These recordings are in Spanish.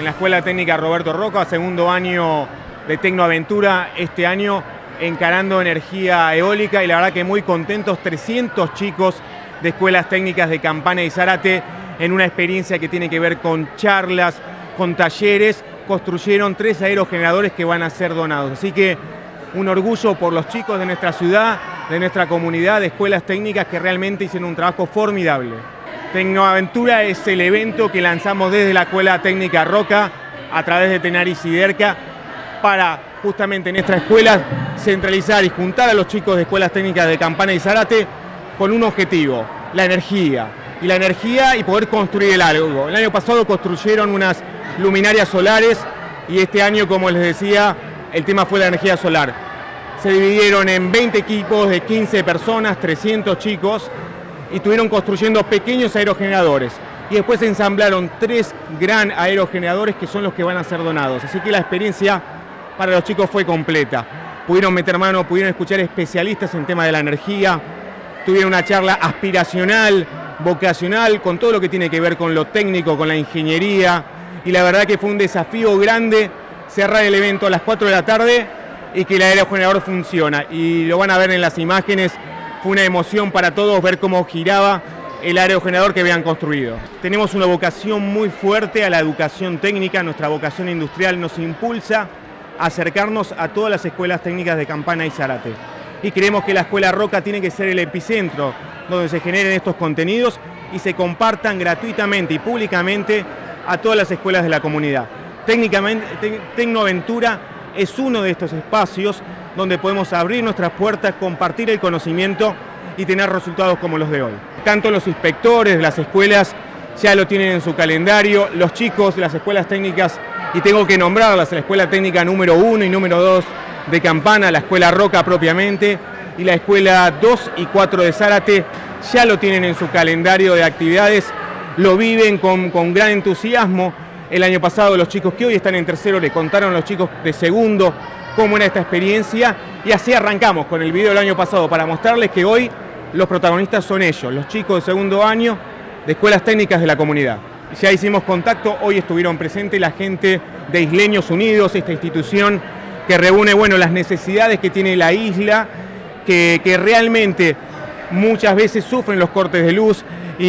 en la Escuela Técnica Roberto Roca, segundo año de Tecnoaventura este año, encarando energía eólica, y la verdad que muy contentos, 300 chicos de escuelas técnicas de Campana y Zárate en una experiencia que tiene que ver con charlas, con talleres. Construyeron 3 aerogeneradores que van a ser donados, así que un orgullo por los chicos de nuestra ciudad, de nuestra comunidad, de escuelas técnicas que realmente hicieron un trabajo formidable. Tecnoaventura es el evento que lanzamos desde la Escuela Técnica Roca a través de Tenaris Siderca para justamente en nuestra escuela centralizar y juntar a los chicos de escuelas técnicas de Campana y Zárate con un objetivo, la energía. Y poder construir algo. El año pasado construyeron unas luminarias solares y este año, como les decía, el tema fue la energía solar. Se dividieron en 20 equipos de 15 personas, 300 chicos, y estuvieron construyendo pequeños aerogeneradores. Y después se ensamblaron 3 gran aerogeneradores que son los que van a ser donados. Así que la experiencia para los chicos fue completa. Pudieron meter mano, pudieron escuchar especialistas en tema de la energía, tuvieron una charla aspiracional, vocacional, con todo lo que tiene que ver con lo técnico, con la ingeniería, y la verdad que fue un desafío grande cerrar el evento a las 4 de la tarde y que el aerogenerador funciona, y lo van a ver en las imágenes. Fue una emoción para todos ver cómo giraba el aerogenerador que habían construido. Tenemos una vocación muy fuerte a la educación técnica, nuestra vocación industrial nos impulsa a acercarnos a todas las escuelas técnicas de Campana y Zárate. Y creemos que la Escuela Roca tiene que ser el epicentro donde se generen estos contenidos y se compartan gratuitamente y públicamente a todas las escuelas de la comunidad. Técnicamente, Tecnoaventura es uno de estos espacios donde podemos abrir nuestras puertas, compartir el conocimiento y tener resultados como los de hoy. Tanto los inspectores de las escuelas ya lo tienen en su calendario, los chicos de las escuelas técnicas, y tengo que nombrarlas, la Escuela Técnica número 1 y número 2 de Campana, la Escuela Roca propiamente, y la Escuela 2 y 4 de Zárate, ya lo tienen en su calendario de actividades, lo viven con gran entusiasmo. El año pasado los chicos que hoy están en tercero le contaron a los chicos de segundo cómo era esta experiencia, y así arrancamos con el video del año pasado para mostrarles que hoy los protagonistas son ellos, los chicos de segundo año de escuelas técnicas de la comunidad. Ya hicimos contacto, hoy estuvieron presentes la gente de Isleños Unidos, esta institución que reúne las necesidades que tiene la isla, que realmente muchas veces sufren los cortes de luz,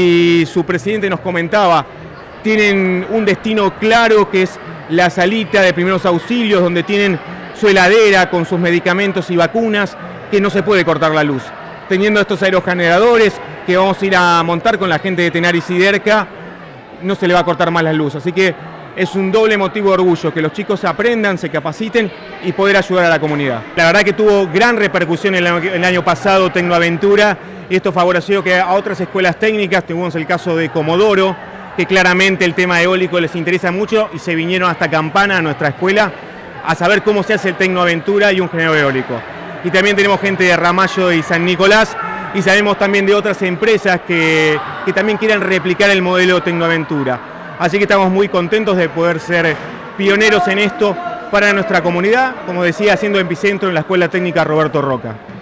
y su presidente nos comentaba, tienen un destino claro que es la salita de primeros auxilios, donde tienen su heladera con sus medicamentos y vacunas, que no se puede cortar la luz. Teniendo estos aerogeneradores que vamos a ir a montar con la gente de Tenaris Siderca, no se le va a cortar más la luz. Así que es un doble motivo de orgullo que los chicos aprendan, se capaciten y poder ayudar a la comunidad. La verdad que tuvo gran repercusión el año pasado Tecnoaventura, y esto favoreció que a otras escuelas técnicas, tuvimos el caso de Comodoro, que claramente el tema eólico les interesa mucho y se vinieron hasta Campana, a nuestra escuela, a saber cómo se hace el Tecnoaventura y un generador eólico. Y también tenemos gente de Ramallo y San Nicolás, y sabemos también de otras empresas que también quieren replicar el modelo Tecnoaventura. Así que estamos muy contentos de poder ser pioneros en esto para nuestra comunidad, como decía, siendo epicentro en la Escuela Técnica Roberto Roca.